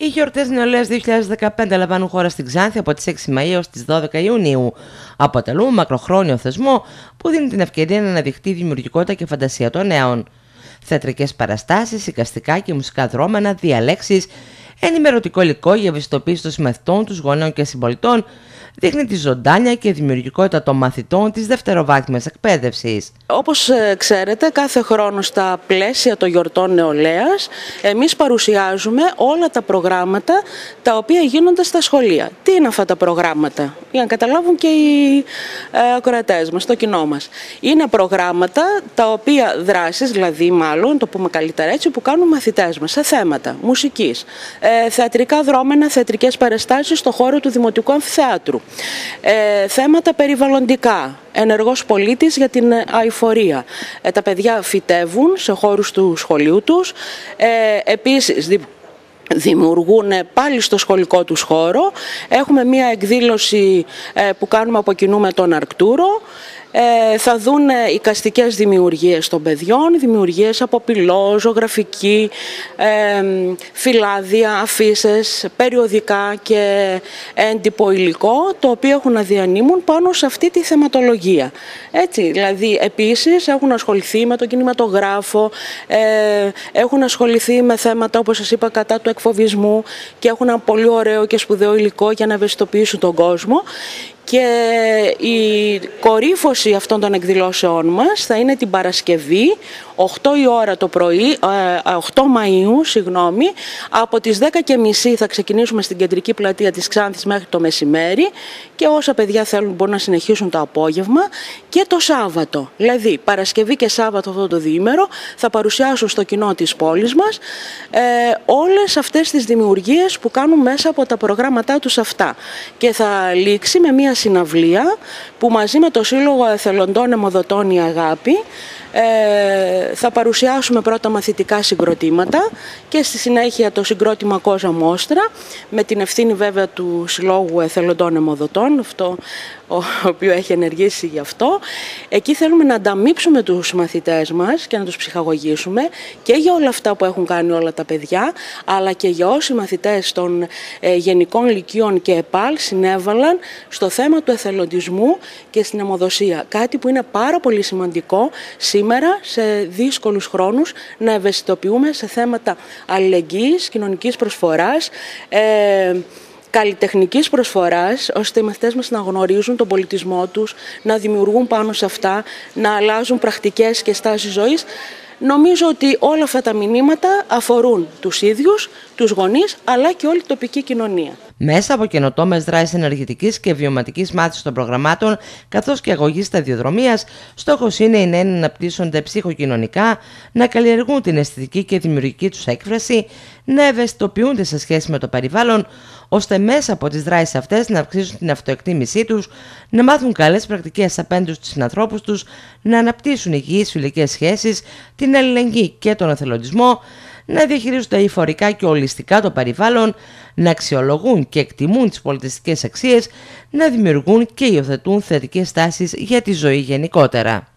Οι γιορτές Νεολαίας 2015 λαμβάνουν χώρα στην Ξάνθη από τις 6 Μαΐου έως τις 12 Ιουνίου. Αποτελούν μακροχρόνιο θεσμό που δίνει την ευκαιρία να αναδειχθεί η δημιουργικότητα και φαντασία των νέων. Θεατρικές παραστάσεις, εικαστικά και μουσικά δρόμενα, διαλέξεις, ενημερωτικό υλικό για ευαισθητοποίηση των συμμαθητών, τους γονέων και συμπολιτών, δείχνει τη ζωντάνια και δημιουργικότητα των μαθητών της δευτεροβάθμιας εκπαίδευσης. Όπως ξέρετε, κάθε χρόνο στα πλαίσια των γιορτών νεολαίας, εμείς παρουσιάζουμε όλα τα προγράμματα τα οποία γίνονται στα σχολεία. Τι είναι αυτά τα προγράμματα, για να καταλάβουν και οι ακροατές μας, το κοινό μας. Είναι προγράμματα τα οποία δράσεις, δηλαδή μάλλον, το πούμε καλύτερα έτσι, που κάνουν μαθητές μας σε θέματα μουσικής, θεατρικά δρόμενα, θεατρικές παραστάσεις στο χώρο του Δημοτικού Αμφιθεάτρου. Θέματα περιβαλλοντικά, ενεργός πολίτης για την αειφορία. Τα παιδιά φυτεύουν σε χώρους του σχολείου τους, επίσης δημιουργούν πάλι στο σχολικό τους χώρο. Έχουμε μία εκδήλωση που κάνουμε από κοινού με τον Αρκτούρο. Θα δουν εικαστικές δημιουργίες των παιδιών, δημιουργίες από πυλό, ζωγραφική, φυλάδια, αφίσες, περιοδικά και έντυπο υλικό, το οποίο έχουν να διανύμουν πάνω σε αυτή τη θεματολογία. Έτσι, δηλαδή, επίσης έχουν ασχοληθεί με τον κινηματογράφο, έχουν ασχοληθεί με θέματα, όπως σας είπα, κατά του εκφοβισμού και έχουν ένα πολύ ωραίο και σπουδαίο υλικό για να ευαισθητοποιήσουν τον κόσμο. Και η κορύφωση αυτών των εκδηλώσεών μας θα είναι την Παρασκευή, 8 η ώρα το πρωί, 8 Μαΐου, από τις 10:30 θα ξεκινήσουμε στην κεντρική πλατεία της Ξάνθης μέχρι το μεσημέρι και όσα παιδιά θέλουν μπορούν να συνεχίσουν το απόγευμα, και το Σάββατο, δηλαδή Παρασκευή και Σάββατο αυτό το διήμερο, θα παρουσιάσουν στο κοινό της πόλης μας όλες αυτές τις δημιουργίες που κάνουν μέσα από τα προγράμματά τους αυτά, και θα λήξει με μια συναυλία που μαζί με το Σύλλογο Εθελοντών Αιμοδοτών η Αγάπη θα παρουσιάσουμε πρώτα μαθητικά συγκροτήματα και στη συνέχεια το συγκρότημα Κόζα Μόστρα, με την ευθύνη βέβαια του Συλλόγου Εθελοντών Αιμοδοτών, αυτό ο οποίο έχει ενεργήσει γι' αυτό. Εκεί θέλουμε να ανταμείψουμε τους μαθητές μας και να τους ψυχαγωγήσουμε και για όλα αυτά που έχουν κάνει όλα τα παιδιά, αλλά και για όσοι μαθητές των γενικών λυκείων και ΕΠΑΛ συνέβαλαν στο θέμα του εθελοντισμού και στην αιμοδοσία. Κάτι που είναι πάρα πολύ σημαντικό σήμερα, σε δύσκολους χρόνους, να ευαισθητοποιούμε σε θέματα αλληλεγγύης, κοινωνικής προσφοράς, καλλιτεχνικής προσφοράς, ώστε οι μαθητές μας να γνωρίζουν τον πολιτισμό τους, να δημιουργούν πάνω σε αυτά, να αλλάζουν πρακτικές και στάσεις ζωής. Νομίζω ότι όλα αυτά τα μηνύματα αφορούν τους ίδιους, τους γονείς, αλλά και όλη την τοπική κοινωνία. Μέσα από καινοτόμες δράσεις ενεργητικής και βιωματικής μάθησης των προγραμμάτων, καθώς και αγωγής σταδιοδρομίας, στόχος είναι οι νέοι να αναπτύσσονται ψυχοκοινωνικά, να καλλιεργούν την αισθητική και δημιουργική τους έκφραση, να ευαισθητοποιούνται σε σχέση με το περιβάλλον, ώστε μέσα από τις δράσεις αυτές να αυξήσουν την αυτοεκτίμησή τους, να μάθουν καλές πρακτικές απέναντι στους συνανθρώπους τους, να αναπτύσσουν υγιείς φιλικές σχέσεις, την αλληλεγγύη και τον εθελοντισμό, να διαχειρίζονται αειφορικά και ολιστικά το περιβάλλον, να αξιολογούν και εκτιμούν τις πολιτιστικές αξίες, να δημιουργούν και υιοθετούν θετικές τάσεις για τη ζωή γενικότερα.